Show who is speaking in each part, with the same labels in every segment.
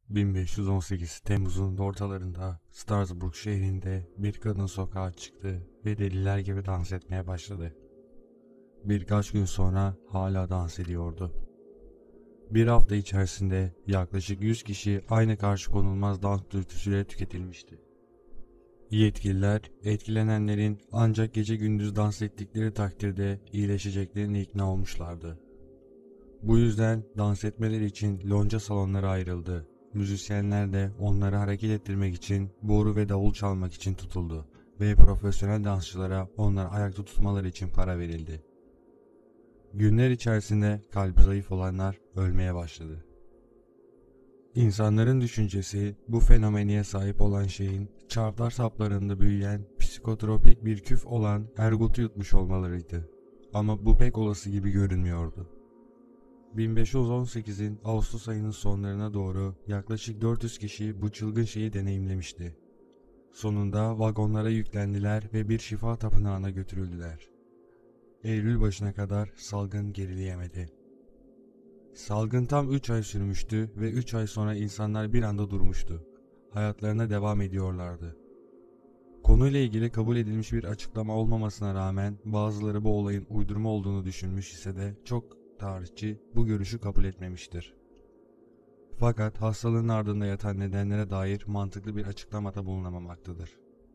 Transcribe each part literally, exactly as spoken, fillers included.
Speaker 1: bin beş yüz on sekiz Temmuz'un ortalarında Strasbourg şehrinde bir kadın sokağa çıktı ve deliler gibi dans etmeye başladı. Birkaç gün sonra hala dans ediyordu. Bir hafta içerisinde yaklaşık yüz kişi aynı karşı konulmaz dans dürtüsüyle tüketilmişti. Yetkililer, etkilenenlerin ancak gece gündüz dans ettikleri takdirde iyileşeceklerine ikna olmuşlardı. Bu yüzden dans etmeleri için lonca salonları ayrıldı. Müzisyenler de onları hareket ettirmek için boru ve davul çalmak için tutuldu ve profesyonel dansçılara onları ayakta tutmaları için para verildi. Günler içerisinde kalbi zayıf olanlar ölmeye başladı. İnsanların düşüncesi bu fenomeniye sahip olan şeyin çavdar saplarında büyüyen psikotropik bir küf olan ergotu yutmuş olmalarıydı. Ama bu pek olası gibi görünmüyordu. bin beş yüz on sekizin Ağustos ayının sonlarına doğru yaklaşık dört yüz kişi bu çılgın şeyi deneyimlemişti. Sonunda vagonlara yüklendiler ve bir şifa tapınağına götürüldüler. Eylül başına kadar salgın gerileyemedi. Salgın tam üç ay sürmüştü ve üç ay sonra insanlar bir anda durmuştu. Hayatlarına devam ediyorlardı. Konuyla ilgili kabul edilmiş bir açıklama olmamasına rağmen bazıları bu olayın uydurma olduğunu düşünmüş ise de çok tarihçi bu görüşü kabul etmemiştir. Fakat hastalığın ardında yatan nedenlere dair mantıklı bir açıklamada bulunamamaktadır.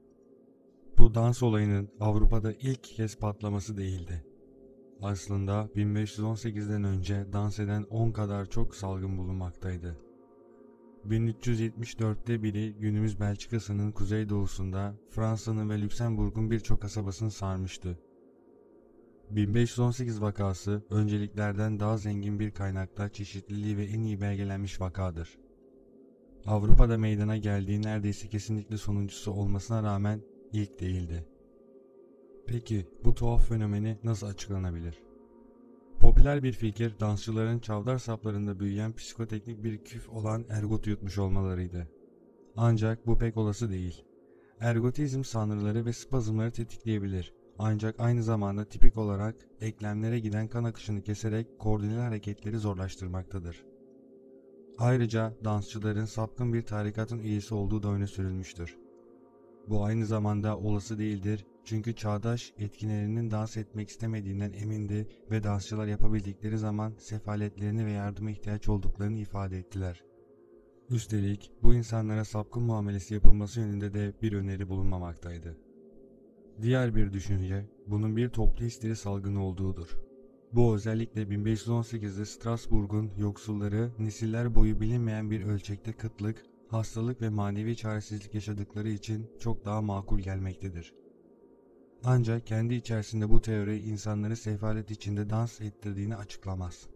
Speaker 1: Bu dans olayının Avrupa'da ilk kez patlaması değildi. Aslında bin beş yüz on sekizden önce dans eden on kadar çok salgın bulunmaktaydı. bin üç yüz yetmiş dörtte biri günümüz Belçika'sının kuzeydoğusunda Fransa'nın ve Lüksemburg'un birçok kasabasını sarmıştı. bin beş yüz on sekiz vakası önceliklerden daha zengin bir kaynakta çeşitliliği ve en iyi belgelenmiş vakadır. Avrupa'da meydana geldiği neredeyse kesinlikle sonuncusu olmasına rağmen ilk değildi. Peki bu tuhaf fenomeni nasıl açıklanabilir? Popüler bir fikir dansçıların çavdar saplarında büyüyen psikoteknik bir küf olan ergotu yutmuş olmalarıydı. Ancak bu pek olası değil. Ergotizm sanrıları ve spazmları tetikleyebilir. Ancak aynı zamanda tipik olarak eklemlere giden kan akışını keserek koordineli hareketleri zorlaştırmaktadır. Ayrıca dansçıların sapkın bir tarikatın üyesi olduğu da öne sürülmüştür. Bu aynı zamanda olası değildir çünkü çağdaş etkinlerinin dans etmek istemediğinden emindi ve dansçılar yapabildikleri zaman sefaletlerini ve yardıma ihtiyaç olduklarını ifade ettiler. Üstelik bu insanlara sapkın muamelesi yapılması yönünde de bir öneri bulunmamaktaydı. Diğer bir düşünce bunun bir toplu histeri salgını olduğudur. Bu özellikle bin beş yüz on sekizde Strasbourg'un yoksulları nesiller boyu bilinmeyen bir ölçekte kıtlık, hastalık ve manevi çaresizlik yaşadıkları için çok daha makul gelmektedir. Ancak kendi içerisinde bu teori insanları sefalet içinde dans ettirdiğini açıklamaz.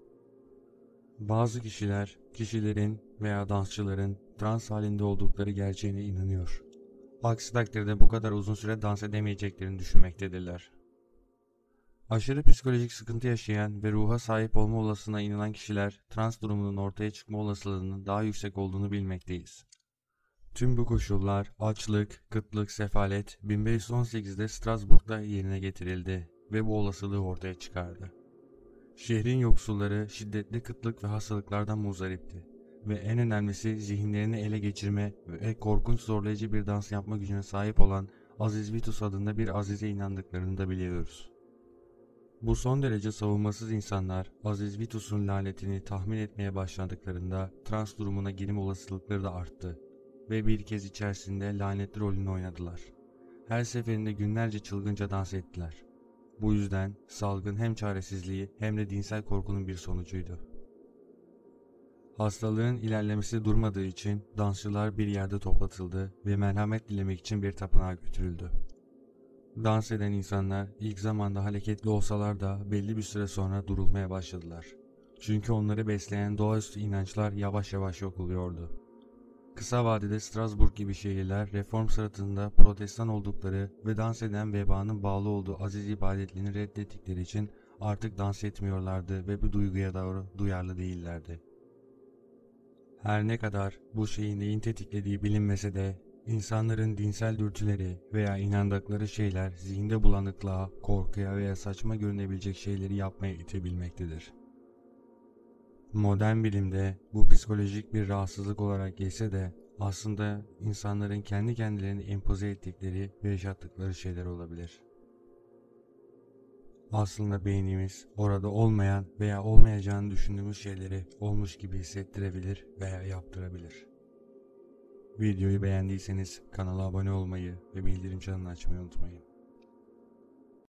Speaker 1: Bazı kişiler, kişilerin veya dansçıların trans halinde oldukları gerçeğine inanıyor. Aksi takdirde bu kadar uzun süre dans edemeyeceklerini düşünmektedirler. Aşırı psikolojik sıkıntı yaşayan ve ruha sahip olma olasılığına inanan kişiler trans durumunun ortaya çıkma olasılığının daha yüksek olduğunu bilmekteyiz. Tüm bu koşullar açlık, kıtlık, sefalet bin beş yüz on sekizde Strasbourg'da yerine getirildi ve bu olasılığı ortaya çıkardı. Şehrin yoksulları şiddetli kıtlık ve hastalıklardan muzdaripti ve en önemlisi zihinlerini ele geçirme ve korkunç zorlayıcı bir dans yapma gücüne sahip olan Aziz Vitus adında bir azize inandıklarını da biliyoruz. Bu son derece savunmasız insanlar Aziz Vitus'un lanetini tahmin etmeye başladıklarında trans durumuna girme olasılıkları da arttı ve bir kez içerisinde lanetli rolünü oynadılar. Her seferinde günlerce çılgınca dans ettiler. Bu yüzden salgın hem çaresizliği hem de dinsel korkunun bir sonucuydu. Hastalığın ilerlemesi durmadığı için dansçılar bir yerde toplatıldı ve merhamet dilemek için bir tapınağa götürüldü. Dans eden insanlar ilk zamanda hareketli olsalar da belli bir süre sonra durulmaya başladılar. Çünkü onları besleyen doğaüstü inançlar yavaş yavaş yok oluyordu. Kısa vadede Strasbourg gibi şehirler reform sırasında protestan oldukları ve dans eden vebanın bağlı olduğu aziz ibadetlerini reddettikleri için artık dans etmiyorlardı ve bu duyguya doğru duyarlı değillerdi. Her ne kadar bu şeyin neyin tetiklediği bilinmese de insanların dinsel dürtüleri veya inandıkları şeyler zihinde bulanıklığa, korkuya veya saçma görünebilecek şeyleri yapmaya itebilmektedir. Modern bilimde bu psikolojik bir rahatsızlık olarak geçse de aslında insanların kendi kendilerini empoze ettikleri ve yaşattıkları şeyler olabilir. Aslında beynimiz orada olmayan veya olmayacağını düşündüğümüz şeyleri olmuş gibi hissettirebilir veya yaptırabilir. Videoyu beğendiyseniz kanala abone olmayı ve bildirim çanını açmayı unutmayın.